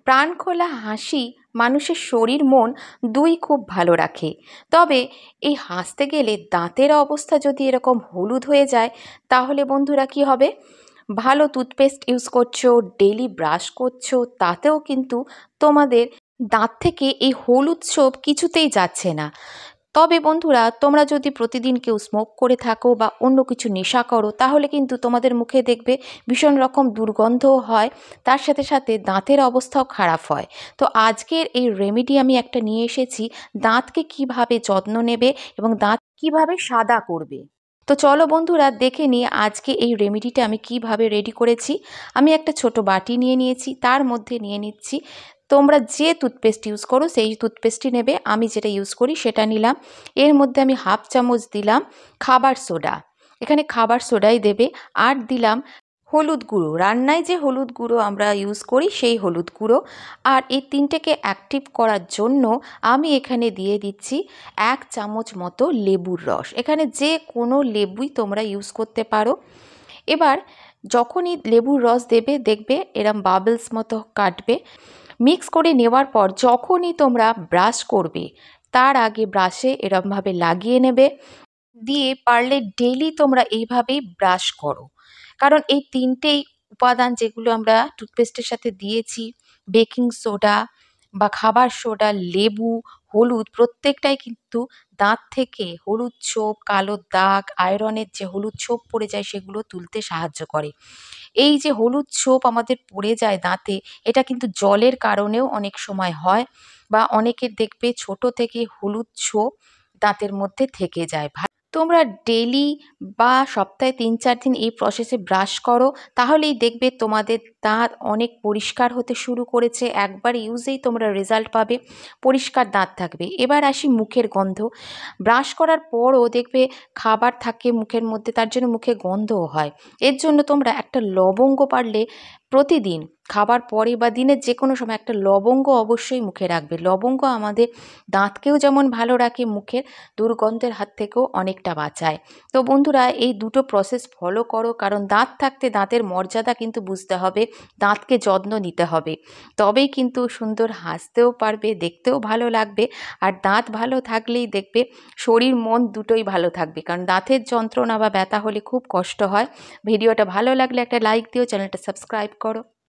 প্রাণখোলা হাসি মানুষের শরীর মন দুই খুব ভালো রাখে। তবে এই হাসতে গেলে দাঁতের অবস্থা যদি এরকম হলুদ হয়ে যায়, তাহলে বন্ধুরা কি হবে? ভালো টুথপেস্ট ইউজ করছো, ডেলি ব্রাশ করছো, তাতেও কিন্তু তোমাদের দাঁত থেকে এই হলুদ ছোপ কিছুতেই যাচ্ছে না। তবে বন্ধুরা, তোমরা যদি প্রতিদিন কেউ স্মোক করে থাকো বা অন্য কিছু নেশা করো, তাহলে কিন্তু তোমাদের মুখে দেখবে ভীষণ রকম দুর্গন্ধও হয়, তার সাথে সাথে দাঁতের অবস্থাও খারাপ হয়। তো আজকের এই রেমেডি আমি একটা নিয়ে এসেছি, দাঁতকে কিভাবে যত্ন নেবে এবং দাঁত কিভাবে সাদা করবে। তো চলো বন্ধুরা, দেখে নিই আজকে এই রেমেডিটা আমি কিভাবে রেডি করেছি। আমি একটা ছোট বাটি নিয়ে নিয়েছি, তার মধ্যে নিয়ে নিচ্ছি, তোমরা যে টুথপেস্ট ইউজ করো সেই টুথপেস্টই নেবে। আমি যেটা ইউজ করি সেটা নিলাম। এর মধ্যে আমি হাফ চামচ দিলাম খাবার সোডা, এখানে খাবার সোডাই দেবে। আর দিলাম হলুদ গুঁড়ো, রান্নায় যে হলুদ গুঁড়ো আমরা ইউজ করি সেই হলুদ গুঁড়ো। আর এই তিনটেকে অ্যাক্টিভ করার জন্য আমি এখানে দিয়ে দিচ্ছি 1 চামচ মতো লেবুর রস। এখানে যে কোনো লেবুই তোমরা ইউজ করতে পারো। এবার যখনই লেবুর রস দেবে, দেখবে এরম বাবলস মতো কাটবে। মিক্স করে নেওয়ার পর যখনই তোমরা ব্রাশ করবে, তার আগে ব্রাশে এরমভাবে লাগিয়ে নেবে। দিয়ে পারলে ডেইলি তোমরা এইভাবেই ব্রাশ করো, কারণ এই তিনটেই উপাদান যেগুলো আমরা টুথপেস্টের সাথে দিয়েছি, বেকিং সোডা বা খাবার সোডা, লেবু, হলুদ, প্রত্যেকটাই কিন্তু দাঁত থেকে হলুদ ছোপ, কালো দাগ, আয়রনের যে হলুদ ছোপ পড়ে যায় সেগুলো তুলতে সাহায্য করে। এই যে হলুদ ছোপ আমাদের পড়ে যায় দাঁতে, এটা কিন্তু জলের কারণেও অনেক সময় হয়, বা অনেকের দেখবে ছোট থেকে হলুদ ছোপ দাঁতের মধ্যে থেকে যায়। তোমরা ডেলি বা সপ্তাহে 3-4 দিন এই প্রসেসে ব্রাশ করো, তাহলেই দেখবে তোমাদের দাঁত অনেক পরিষ্কার হতে শুরু করেছে। একবার ইউজেই তোমরা রেজাল্ট পাবে, পরিষ্কার দাঁত থাকবে। এবার আসি মুখের গন্ধ। ব্রাশ করার পরও দেখবে খাবার থাকে মুখের মধ্যে, তার জন্য মুখে গন্ধও হয়। এর জন্য তোমরা একটা লবঙ্গ পারলে প্রতিদিন খাবার পরে বা দিনের যে কোনো সময় একটা লবঙ্গ অবশ্যই মুখে রাখবে। লবঙ্গ আমাদের দাঁতকেও যেমন ভালো রাখে, মুখের দুর্গন্ধের হাত থেকেও অনেকটা বাঁচায়। তো বন্ধুরা, এই দুটো প্রসেস ফলো করো, কারণ দাঁত থাকতে দাঁতের মর্যাদা কিন্তু বুঝতে হবে, দাঁতকে যত্ন নিতে হবে, তবেই কিন্তু সুন্দর হাসতেও পারবে, দেখতেও ভালো লাগবে। আর দাঁত ভালো থাকলেই দেখবে শরীর মন দুটোই ভালো থাকবে, কারণ দাঁতের যন্ত্রণা বা ব্যথা হলে খুব কষ্ট হয়। ভিডিওটা ভালো লাগলে একটা লাইক দিও, চ্যানেলটা সাবস্ক্রাইব করো।